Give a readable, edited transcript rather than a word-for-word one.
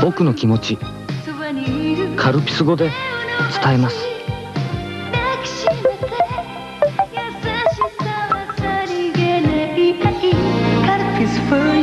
僕の気持ちカルピス語で伝えます。 カルピス